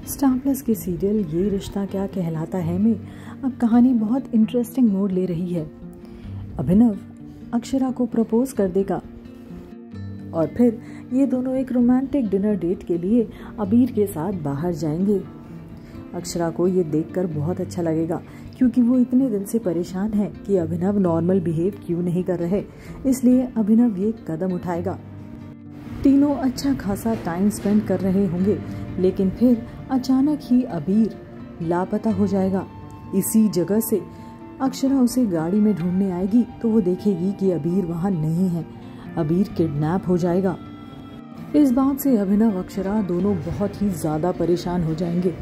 Star plus की serial ये रिश्ता क्या कहलाता है में अब कहानी बहुत इंटरेस्टिंग मोड़ ले रही है। अभिनव अक्षरा को प्रपोज कर देगा और फिर ये दोनों एक रोमांटिक डिनर डेट के लिए अबीर के साथ बाहर जाएंगे। अक्षरा को ये देखकर बहुत अच्छा लगेगा क्योंकि वो इतने दिन से परेशान है कि अभिनव नॉर्मल बिहेव क्यों नहीं कर रहे, इसलिए अभिनव ये कदम उठाएगा। तीनों अच्छा खासा टाइम स्पेंड कर रहे होंगे, लेकिन फिर अचानक ही अबीर लापता हो जाएगा। इसी जगह से अक्षरा उसे गाड़ी में ढूंढने आएगी तो वो देखेगी कि अबीर वहाँ नहीं है। अबीर किडनैप हो जाएगा। इस बात से अभिनव अक्षरा दोनों बहुत ही ज्यादा परेशान हो जाएंगे।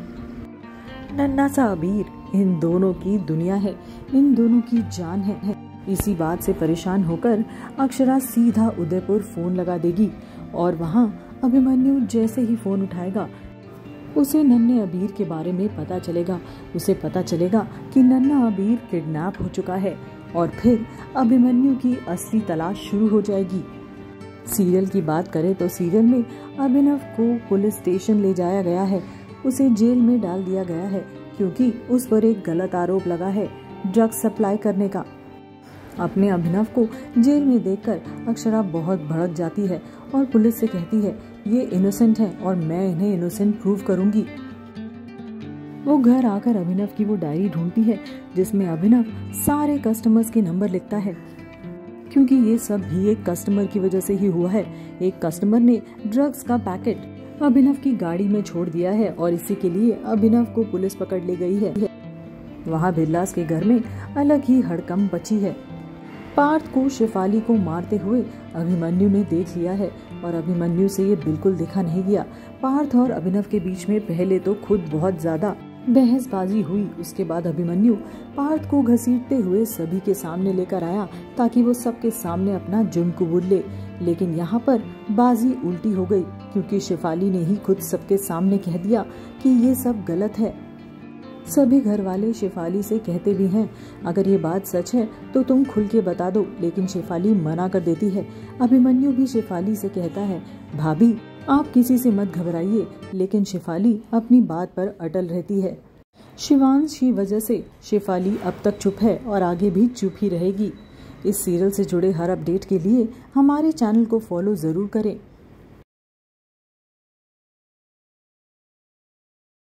नन्हा सा अबीर इन दोनों की दुनिया है, इन दोनों की जान है। इसी बात से परेशान होकर अक्षरा सीधा उदयपुर फोन लगा देगी और वहाँ अभिमन्यु जैसे ही फोन उठाएगा उसे नन्हे अबीर के बारे में पता चलेगा। उसे पता चलेगा कि नन्हा अबीर किडनैप हो चुका है और फिर अभिमन्यु की असली तलाश शुरू हो जाएगी। सीरियल की बात करें तो सीरियल में अभिनव को पुलिस स्टेशन ले जाया गया है। उसे जेल में डाल दिया गया है क्योंकि उस पर एक गलत आरोप लगा है ड्रग्स सप्लाई करने का। अपने अभिनव को जेल में देखकर अक्षरा बहुत भड़क जाती है और पुलिस से कहती है ये इनोसेंट है और मैं इन्हें इनोसेंट प्रूव करूंगी। वो घर आकर अभिनव की वो डायरी ढूंढती है जिसमें अभिनव सारे कस्टमर्स के नंबर लिखता है, क्योंकि ये सब भी एक कस्टमर की वजह से ही हुआ है। एक कस्टमर ने ड्रग्स का पैकेट अभिनव की गाड़ी में छोड़ दिया है और इसी के लिए अभिनव को पुलिस पकड़ ले गई है। वहाँ बिरलास के घर में अलग ही हड़कंप मची है। पार्थ को शेफाली को मारते हुए अभिमन्यु ने देख लिया है और अभिमन्यु से ये बिल्कुल देखा नहीं गया। पार्थ और अभिनव के बीच में पहले तो खुद बहुत ज्यादा बहसबाजी हुई, उसके बाद अभिमन्यु पार्थ को घसीटते हुए सभी के सामने लेकर आया ताकि वो सबके सामने अपना जुर्म कबूल ले। लेकिन यहाँ पर बाजी उल्टी हो गई क्योंकि शेफाली ने ही खुद सबके सामने कह दिया कि ये सब गलत है। सभी घर वाले शेफाली से कहते भी हैं अगर ये बात सच है तो तुम खुल के बता दो, लेकिन शेफाली मना कर देती है। अभिमन्यु भी शेफाली से कहता है भाभी आप किसी से मत घबराइए, लेकिन शेफाली अपनी बात पर अटल रहती है। शिवांश की वजह से शेफाली अब तक चुप है और आगे भी चुप ही रहेगी। इस सीरियल से जुड़े हर अपडेट के लिए हमारे चैनल को फॉलो जरूर करें।